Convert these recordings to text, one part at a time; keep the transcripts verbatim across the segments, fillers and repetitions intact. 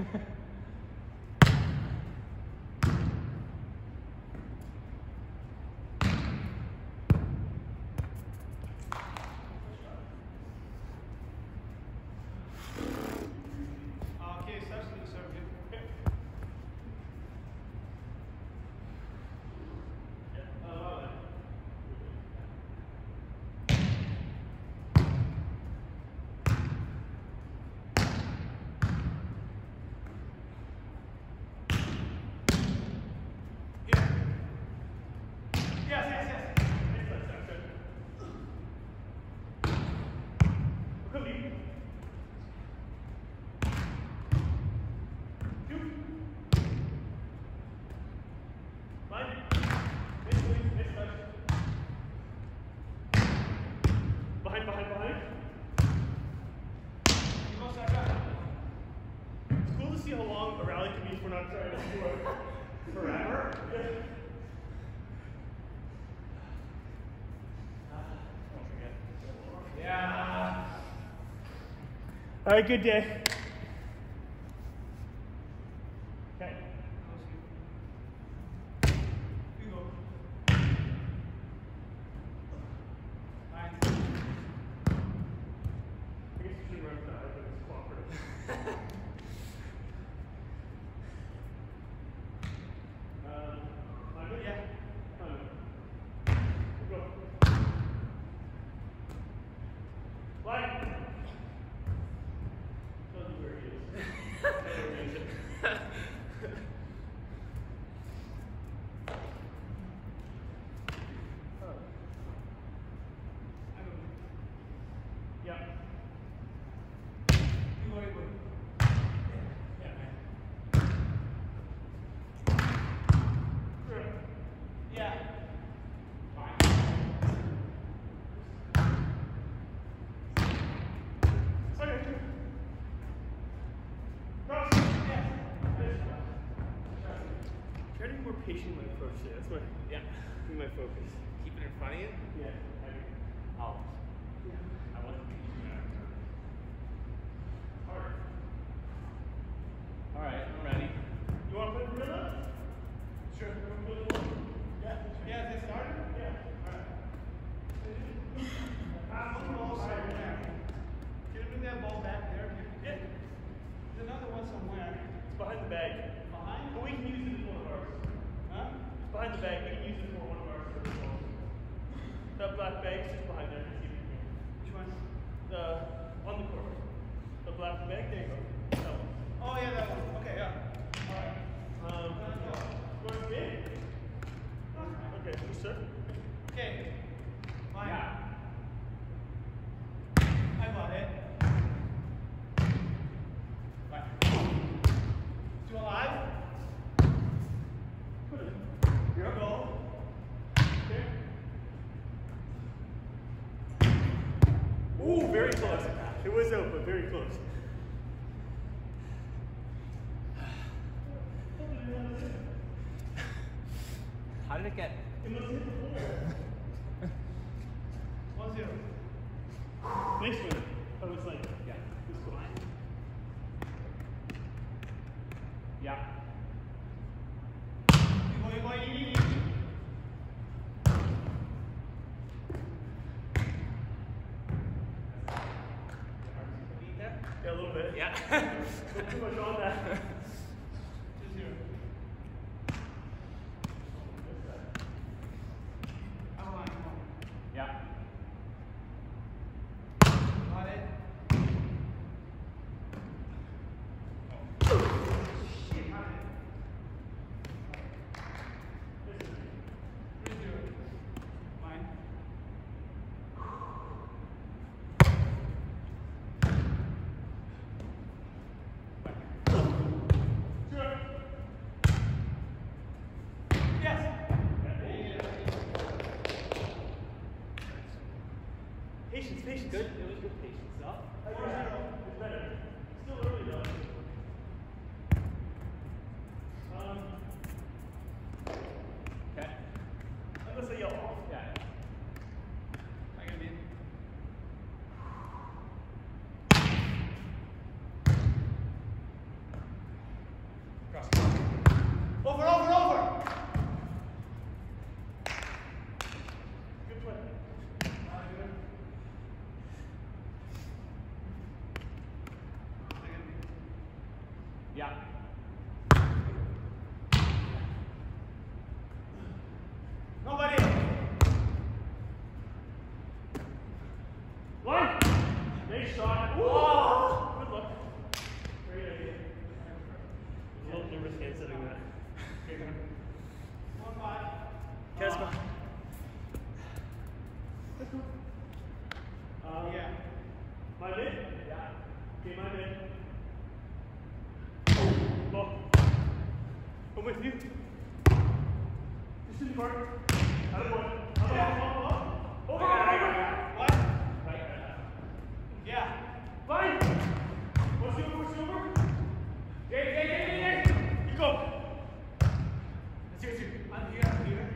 Okay, Sasha, you serve it. Yeah, I love it. Yes, yes, yes. Excellent, Sasha. Come here. Two. Line. Next, please. Next touch. Behind, behind, behind. You go, Sasha. It's cool to see how long a rally can be if we're not trying to score forever. Yeah. Yeah. All right, good day. Okay. You go. Fine. I guess you should run that, but it's cooperative. um, I'm good? Yeah. Um, go. Line. Tells you where he is. Oh. Yeah. You go, you go. Yeah, man. Yeah. Fine. Okay. Cross. Yeah. Try to be more patient in my approach there. That's my, yeah, be my focus. Keep it in front of you? Yeah. I mean, Oh. yeah. I wasn't thinking that. Hard. Alright, I'm ready. You want to put the middle? Sure. You want to put the middle? Yeah. Yeah, is it started? Yeah. Alright. Pass the ball right there. Can you bring that ball back there? Yeah. There's another one somewhere. It's behind the bag. Behind? But we can use it as one of ours. Huh? It's behind the bag. We can use it for one of our service balls. That black bag is just behind there. Which one? The on the court. The black bag. There you go. That one. Oh yeah, that one. Okay, yeah. All right. Um, you want to see it? Okay, yes, sir. Okay. Mine. Yeah. I got it. Right. Still alive? Put it in. Here we go. Okay. Ooh, very close. It was open, very close. How did it get? It must hit the floor. One zero. Next one. I was like, yeah, this one. Yeah. You go, you go, you, you, you. Yeah, a little bit. Yeah. Don't too much on that. Two zero. Yeah. Got it. Shit, got it. Three zero. Mine. Sure. Yes. Patience, patience. Good. It was good patience, though. It's better. Still early though. Um, Okay. I'm gonna say yell off. Yeah. I can be. Yeah. Nobody. One. Nice shot. Oh, good look. Great idea. A little nervous hand setting that. One five. Casper. Uh, yeah. My mid? Yeah. Okay, my mid. Look. I'm with you. Just in the corner. Out of one. Up, up, up, up. Over, over. What? Right. Yeah. Fine. What's the over? What's the over? Yeah, yeah, yeah, yeah, yeah. You go. Let's hear it. I'm here, I'm here.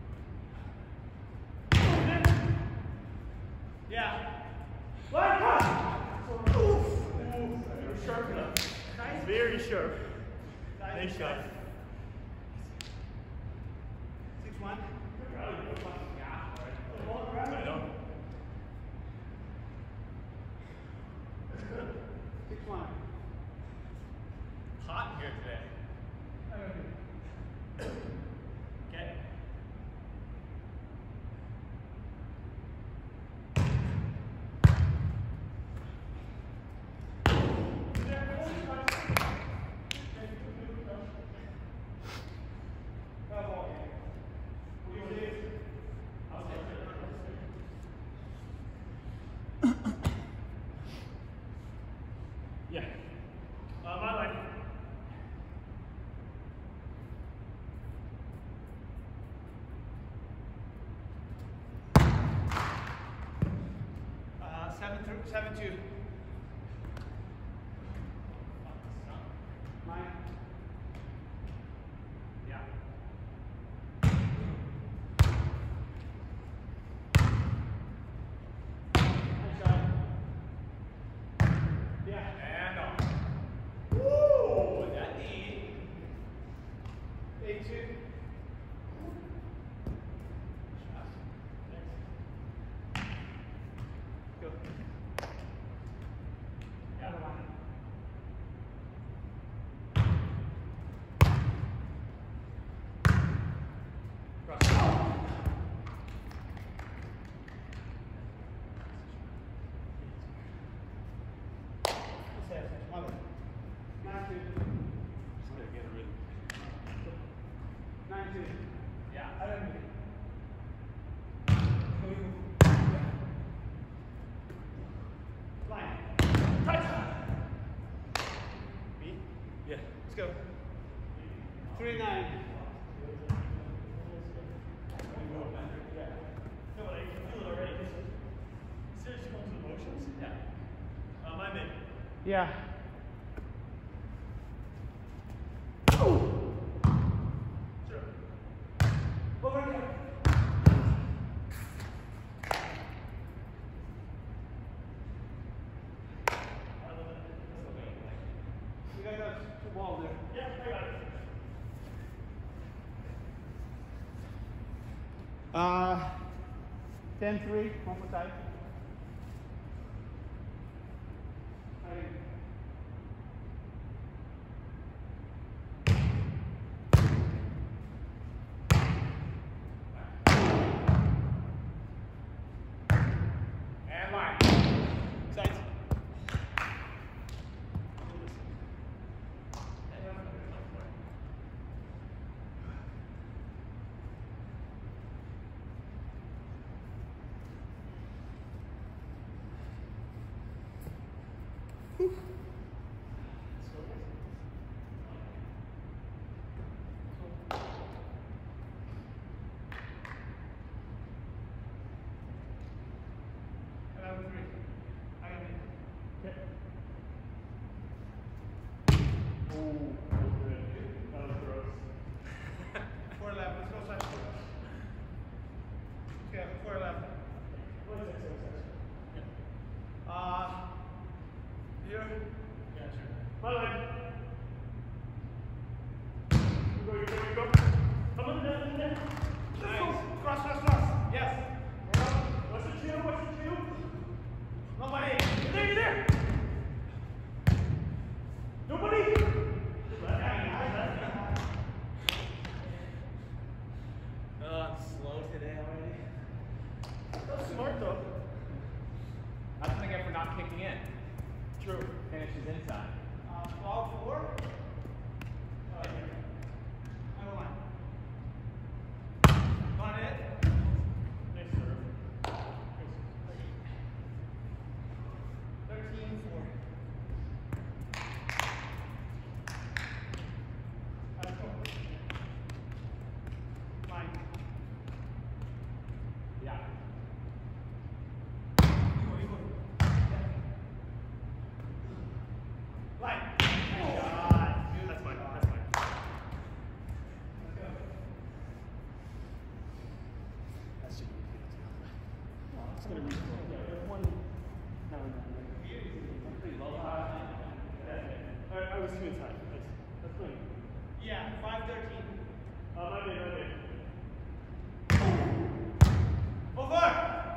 Yeah. Line pass. Oof. Ooh. You're sharp enough. Nice. Very sharp. Nice, Nice shot. Six one. I know. Six one. Hot in here today. Okay. Yeah. Uh, my line. Uh, seven through seven two. Mine. Yeah. Nice shot. Yeah. And off. Woo! That neat. Eight two. Go. Yeah. Cross. Mother. Nine two. Somebody get a rhythm. Nine two. Yeah. I don't need Line. Touch. Me? Yeah. Let's go. Three nine. No, but I can feel it already. Seriously comes with emotions? Yeah. Uh, my mid. Yeah. Sure. Over here. You guys have two balls there. Yeah, I got it. Uh, ten three, one more time. And line. Sides. Eleven three. I got it. Okay. Oh, that was gross. Four eleven. Let's go side. Okay, four eleven. What is that? Yeah. Uh, here. Yeah, sure. My line. You go, you go, you go. Come on, down, down, down. Nice. Cross, cross, cross. Yes. What's the two? What's the two? Nobody. You're there, you're there. Nobody. True. Finishes inside. Uh, twelve four. Oh, here. Another line. Got it. Nice serve. thirteen four. Line. Yeah. Line. That's fine. That's fine. That should be good. It's gonna be yeah, one. No, no, no. Pretty low. I, I was too inside. That's, that's fine. Yeah, five thirteen. Uh, my bad, my bad. Over!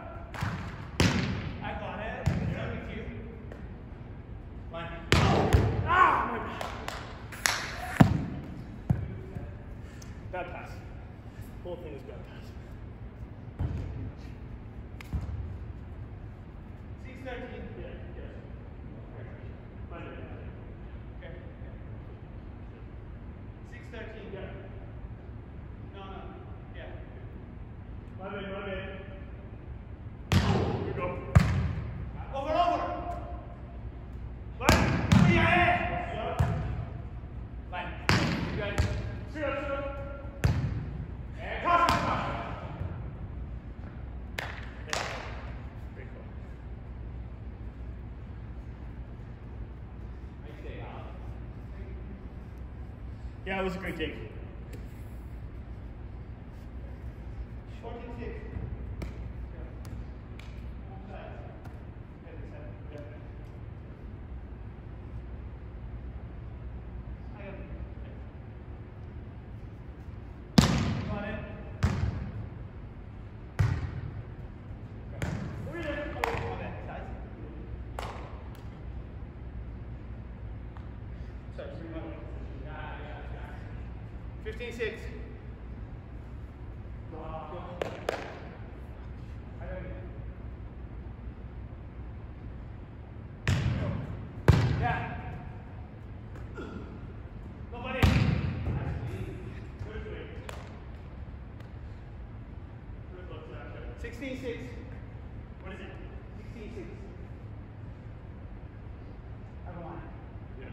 I got it. Same with you. Line. Ah, my bad. Bad pass. Whole thing is bad pass. six thirteen. Yeah, yes. My bad. Okay. six thirteen. Yeah. No, no. Yeah. My bad, my bad. Here we go. Over, over. Line. Yeah. Line. You guys. Sit up, sit up. And Toss it, toss it. Great call. nice day, Alex. Yeah, it was a great game. fourteen six. fifteen six. Yeah. Nobody. sixteen six. What is it? sixteen six. Have a line. Yeah.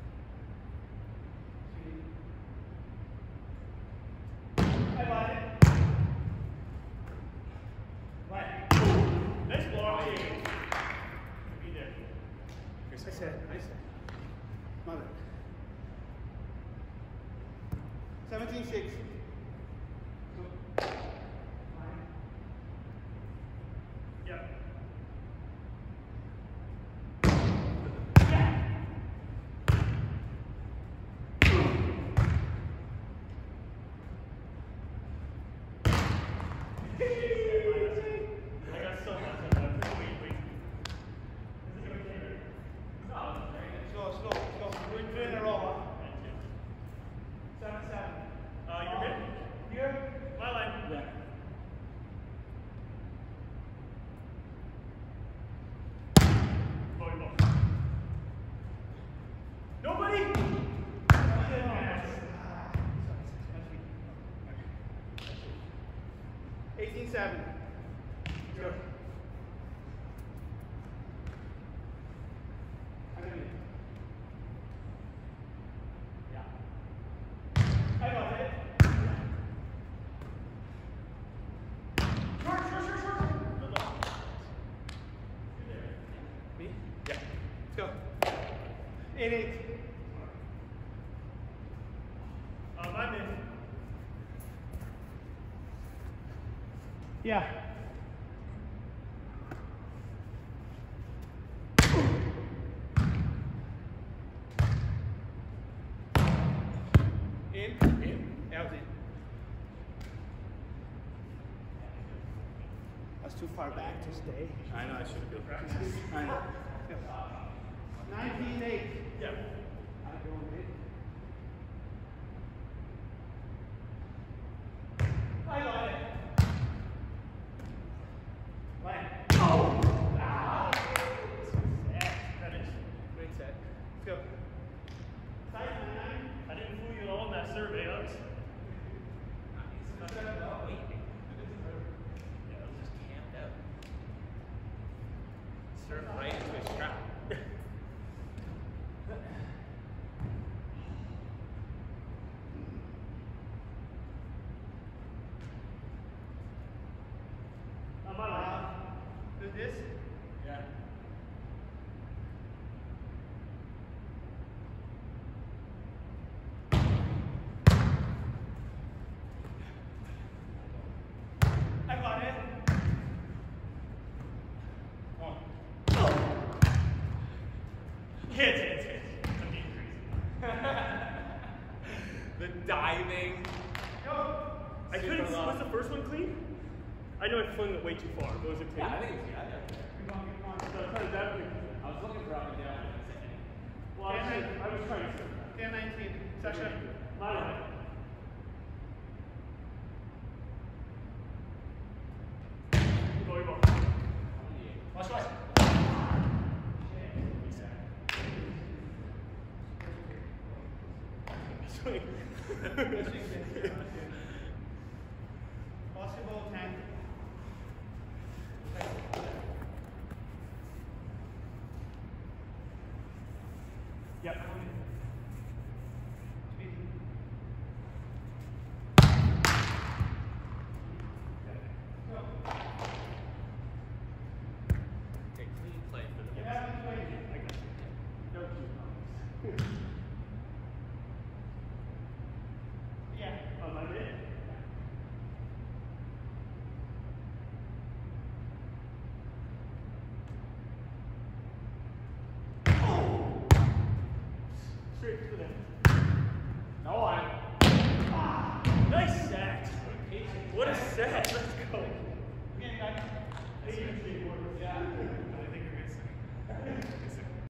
I got it. Line. Nice block. Be there. I said, I said. Mother. seventeen six. Yeah. I got so much of that. Wait, wait. Is this okay? No, it's very good. Slow, slow, slow. We're doing a roll, huh? Thank you. Seven seven. Uh, you're good? Here. My line. Yeah. Volleyball. Nobody? eighteen seven. Go. I got it. Short, short, short, short. Good luck. Me? Yeah. Let's go. Eight eight. Uh, my man. Yeah. In? In. Out in. That's too far back to stay. I know, I should have been practicing. I know. nineteen eight. Yeah. I don't hit. I got it. Line. Oh! Ah! That is. Hits, hits, hits. I'm being crazy. The diving. I couldn't see. Was the first one clean? I know I flung it way too far, but was it clean? Yeah, I think it's good. I think it's good. Come on, come on. So I tried that one. I was looking for up and down. Well, I, should, I was trying to. ten nineteen. Sasha. My line. Volleyball. Watch, watch. Swing. Possible tank. Yep.